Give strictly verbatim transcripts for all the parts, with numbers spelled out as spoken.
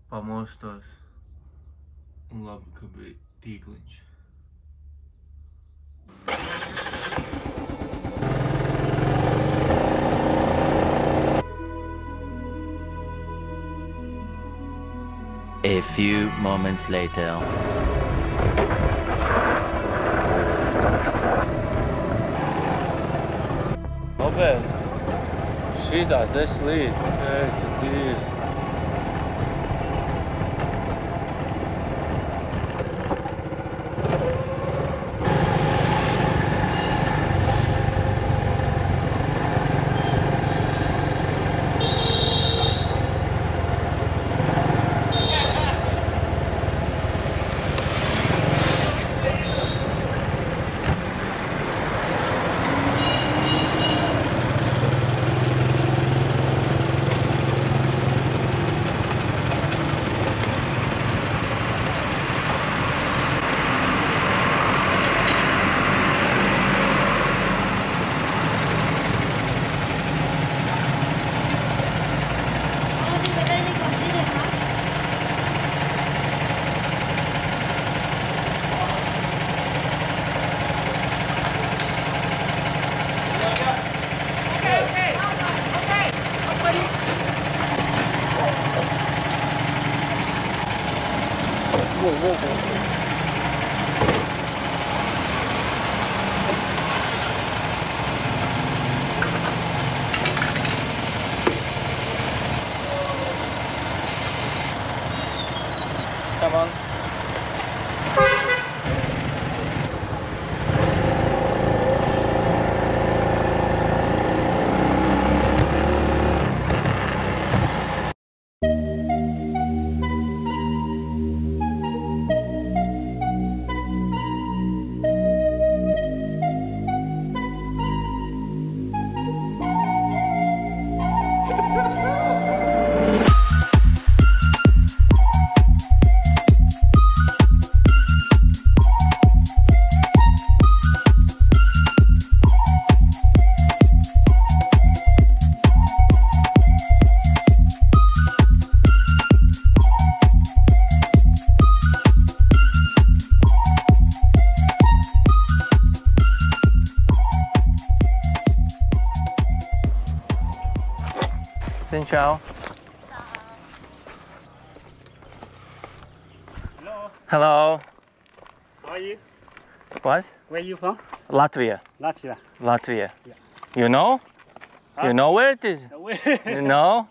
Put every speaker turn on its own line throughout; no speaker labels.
pamostos un labi, ka bija tīkliņš.
A few moments later.
Kāpēc? Šitā te slīd. Es tu dīzi. Whoa, whoa, whoa. Come on. Xin chào.
Hello.
Hello.
How are you?
What?
Where are you from?
Latvia.
Latvia.
Latvia.
Yeah.
You know?
Huh?
You know where it is?
Where?
You know?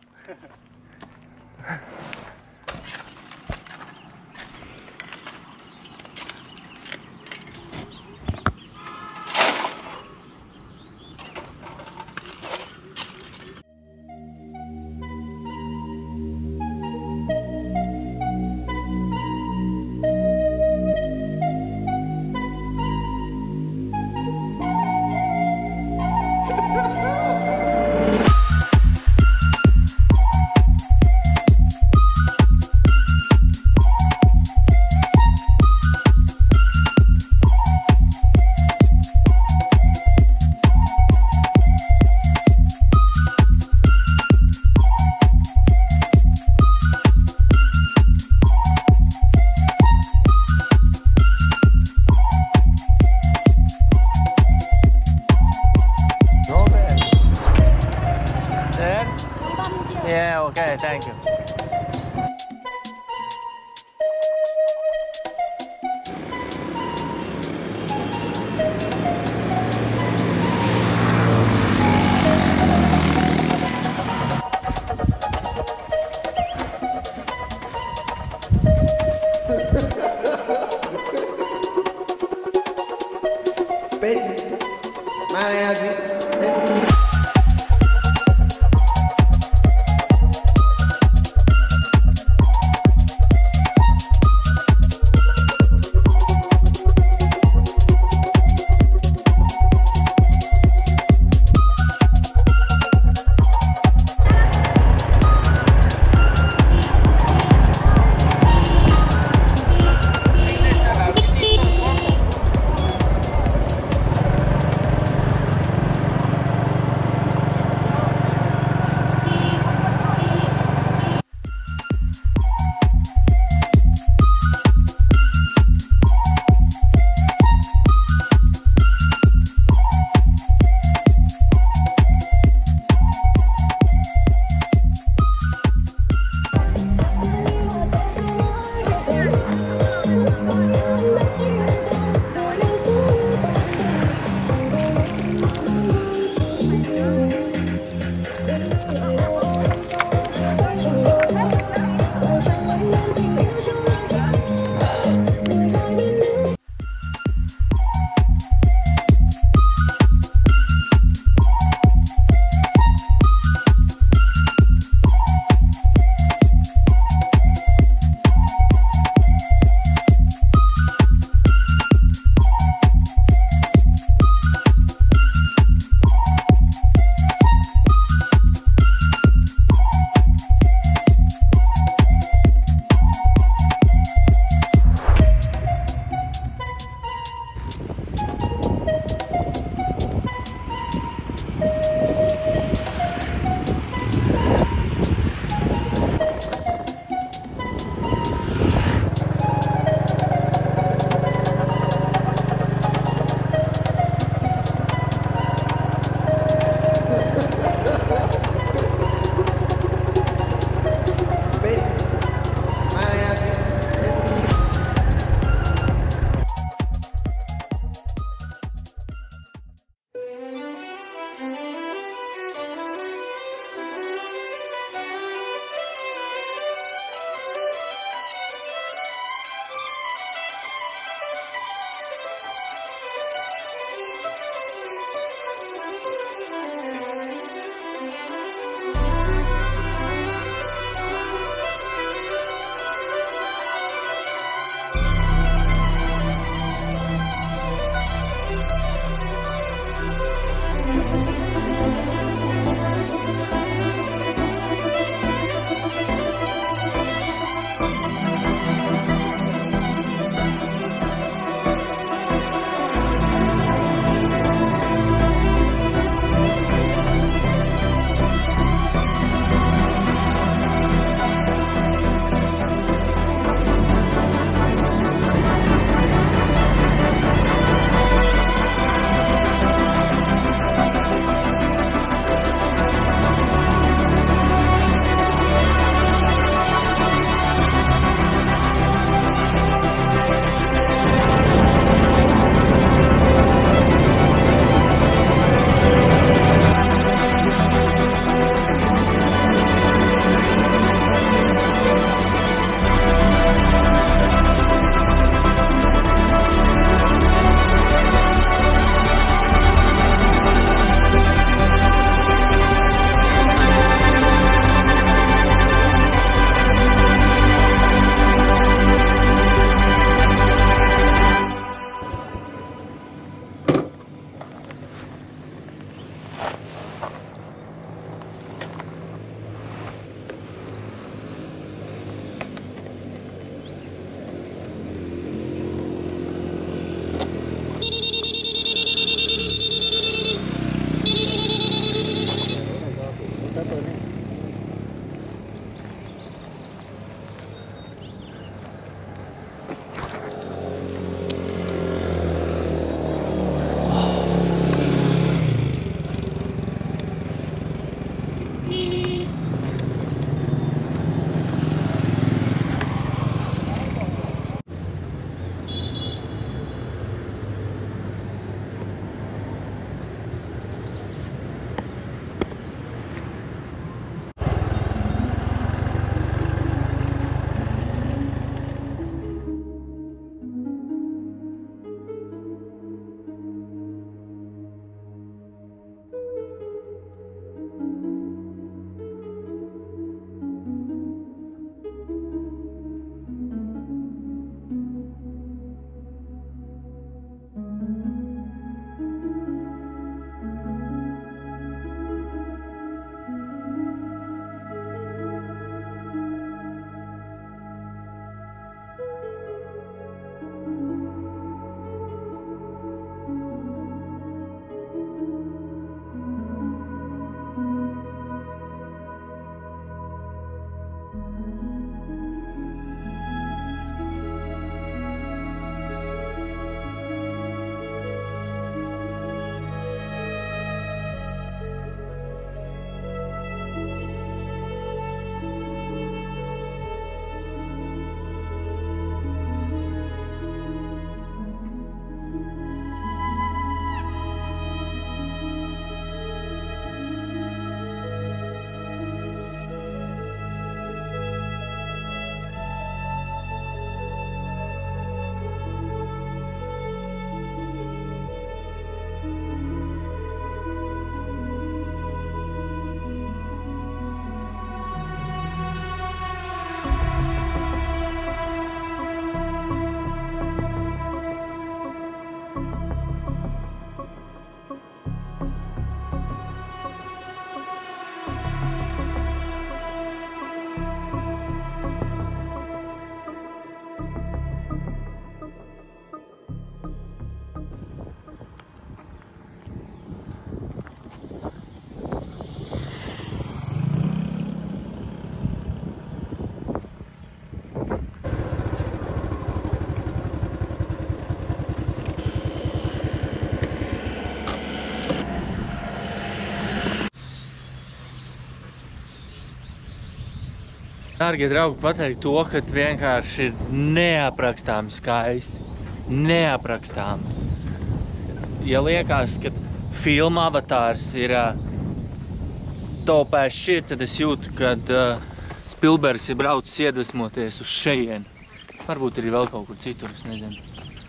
dārgie draugi, pateikt to, ka vienkārši ir neaprakstāmi skaisti. Neaprakstāmi. Ja liekas, ka filma Avatārs ir uh, topēs šit, tad es jūtu, kad uh, Spilbergs ir braucis iedvesmoties uz šejienu. Varbūt arī vēl kaut kur citur, es nezinu.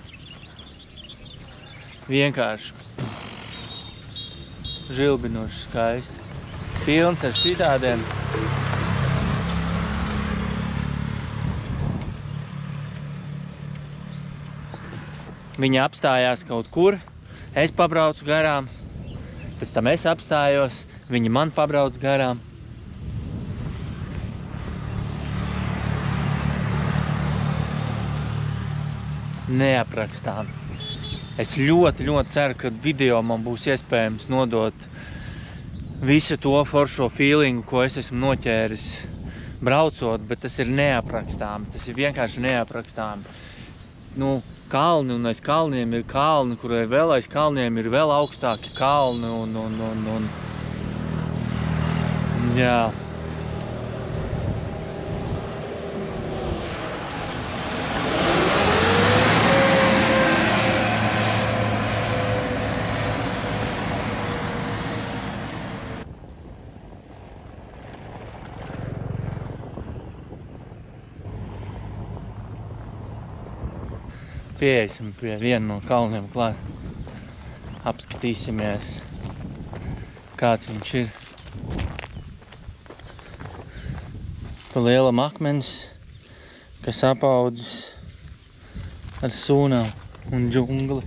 Vienkārši žilbinoši skaisti. Pilns ar šitādiem. Viņi apstājās kaut kur, es pabraucu garām, pēc tam es apstājos, viņi man pabrauc garām. Neaprakstām. Es ļoti, ļoti ceru, ka video man būs iespējams nodot visu to foršo feelingu, ko es esmu noķēris braucot, bet tas ir neaprakstām. Tas ir vienkārši neaprakstām. Nu, kalni un aiz kalniem ir kalni, kurai vēl aiz kalniem ir vēl augstāki kalni un, un, un, un... Jā. Pieeisim pie viena no kalniem klāt. Apskatīsimies, kāds viņš ir. Pa lielam akmens, kas apaudzis ar sūnām un džungli.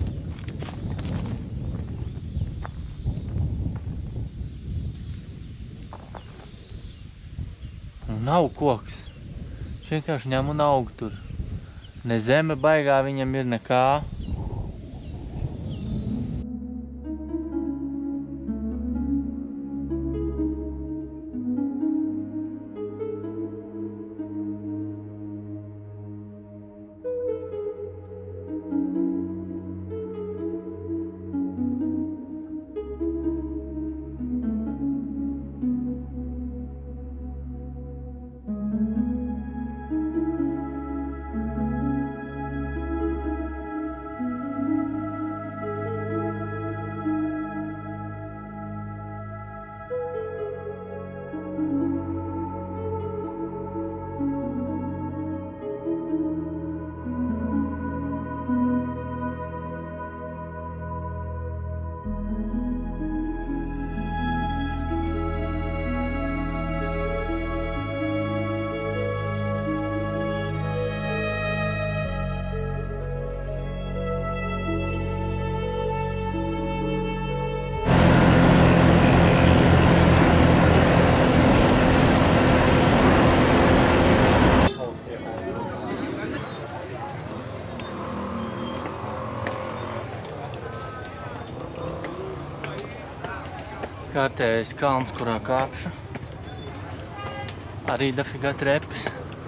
Un nav koks. Viņš vienkārši ņem un aug tur. Ne zeme baigā viņam ir nekā. Kārtējais kalns, kurā kāpšu. Arī dafigā trepas.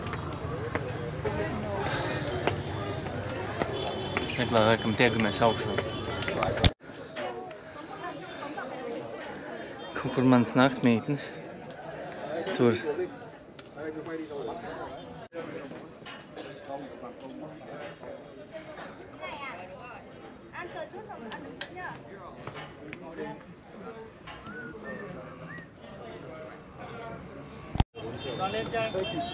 Meklē, laikam tiekamies augšā. Kaut kur mans naktsmītnes. Tur.
lên chơi.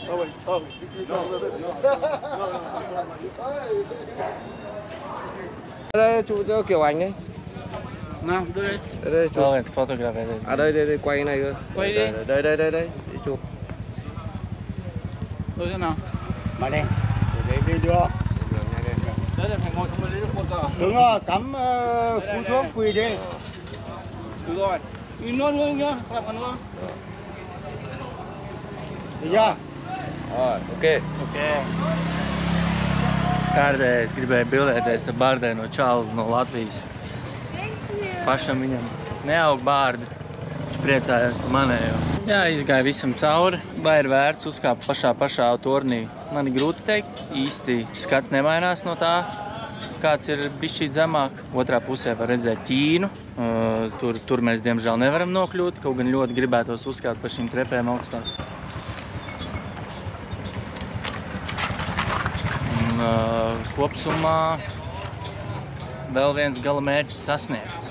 Đây chụp cho kiểu ảnh ấy.
Nào, đưa đây.
Đây đây chụp.
Oh, it's photograph.
À đây đây đây quay cái này cơ.
Quay đi.
Đây đây đây đây để chụp.
Tôi thế nào? Mà đây. Để video. Đấy là phải ngồi xuống lấy được một giờ. Đúng rồi, cắm uh, cú xuống quỳ đi. Được rồi. Quỳ luôn luôn nhá, làm còn luôn. Được chưa?
Rồi, ok.
Ok.
Kādreiz gribēju bildēties ar bārdēno čalu no Latvijas. Pašam viņam neaug bārdi. Viņš priecājās par manējo. Jā, izgāja visam cauri. Vai ir vērts uzkāpt pašā pašā tornī? Man ir grūti teikt. Īsti skats nemainās no tā, kāds ir bišķīt zemāk. Otrā pusē var redzēt Ķīnu. Tur, tur mēs diemžēl nevaram nokļūt, kaut gan ļoti gribētos uzkāpt pa šīm trepēm augstāk. uh, kopsumā vēl viens gala mērķis sasniegts.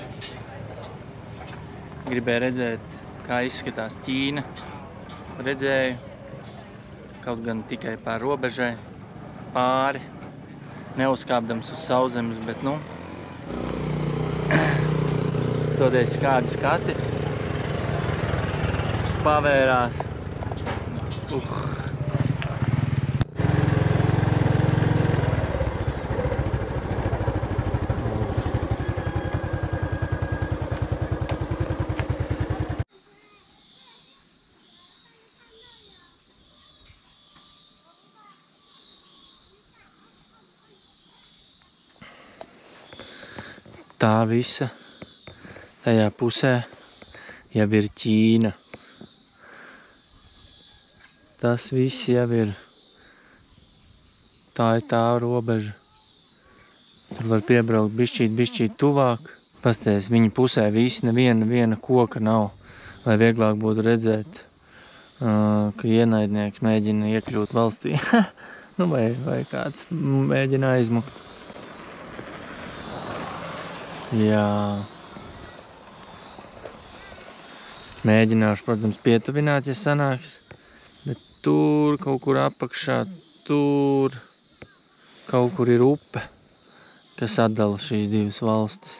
Gribēju redzēt, kā izskatās Ķīna. Redzēju, kaut gan tikai pār robežai, pāri, neuzkāpdams uz sauszemes, bet nu, toties kādi skati pavērās. Uh. Tā visa tajā pusē jau ir Ķīna. Tas viss jau ir, tā ir tā robeža. Tur var piebraukt bišķīt, bišķīt tuvāk. Pasties, viņa pusē visi neviena viena koka nav, lai vieglāk būtu redzēt, ka ienaidnieks mēģina iekļūt valstī. Nu, vai, vai kāds mēģina aizmukt. Jā. Mēģināšu, protams, pietuvināt, ja sanāks. Bet tur kaut kur apakšā, tur kaut kur ir upe, kas atdala šīs divas valstis.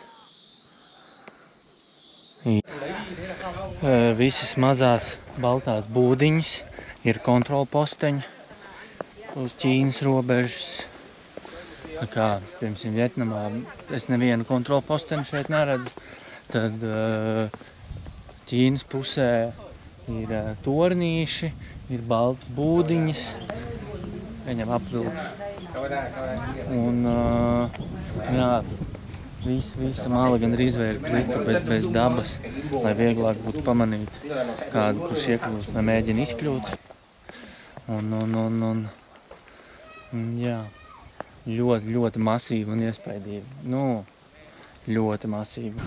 Visas mazās baltās būdiņas ir kontrolposteņi uz Ķīnas robežas. Tā kā, piemēram, Vietnamā es nevienu kontrolposteni šeit neredzu, tad Ķīnas pusē ir tornīši, ir baltas būdiņas, viņam apvilkšu. Un, jā, visa, visa mala gandrīz vai ir klipa bez, bez dabas, lai vieglāk būtu pamanīt kādu, kurš iekļūst, vai mēģina izkļūt. Un, un, un, un, un jā. Ļoti, ļoti masīva un iespaidīga. Nu, ļoti masīva.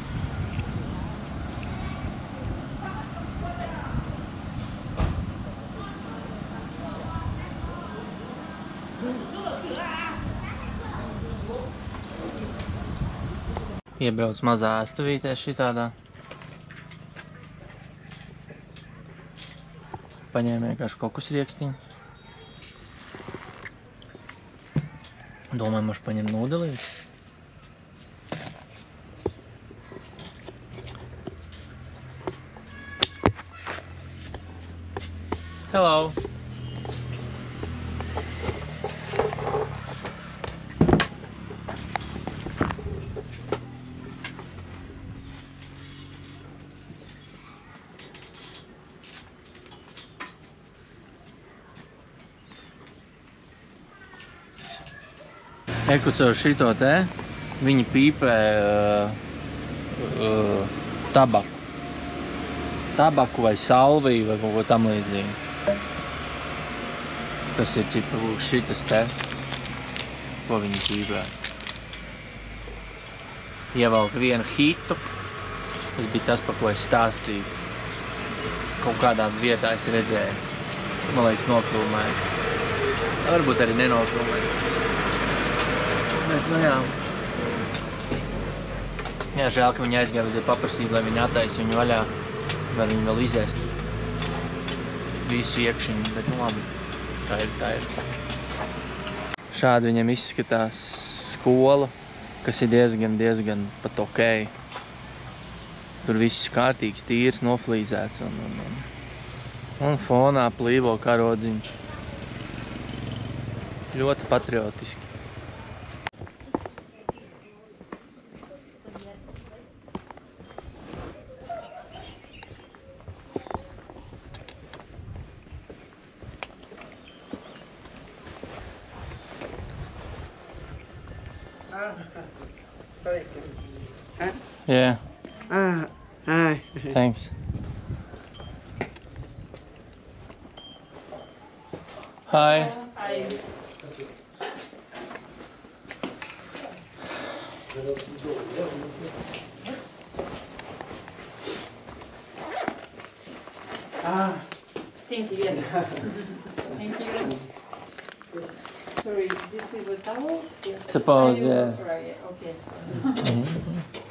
Iebrauc mazā ēstuvītē šitādā. Paņēmu vienkārši kokosriekstiņu. Domāju, mašu paņem nodelīt. Hello. Eku caur šito te, viņi pīpē uh, uh, tabaku. Tabaku vai salviju vai kaut ko tam līdzīgi. Tas ir cipa šitas te, ko viņi pīpē. Ievelk vienu hitu, tas bija tas, pa ko es stāstīju. Kaut kādā vietā es redzēju. Man liekas, nofilmēju. Varbūt arī nenofilmēju. Bet, nu jā. Jā, žēl, ka viņi aizgāja vajadzēja paprasīt, lai viņi attaisa viņu vaļā. Var viņu vēl izēst visu iekšiņu, bet nu labi. Tā ir, tā ir. Šādi viņam izskatās skola, kas ir diezgan, diezgan pat okei. Tur viss kārtīgs, tīrs, noflīzēts un, un, un, un fonā plīvo karodziņš. Ļoti patriotiski.
Sorry. Huh?
Yeah.
Ah, hi.
Thanks. Hi.
Hi.
Ah.
Thank you, yes. Thank you. Sorry, this is a towel? Yes.
Suppose,
Ah, you-
yeah.
Right, yeah, okay.
Mhm.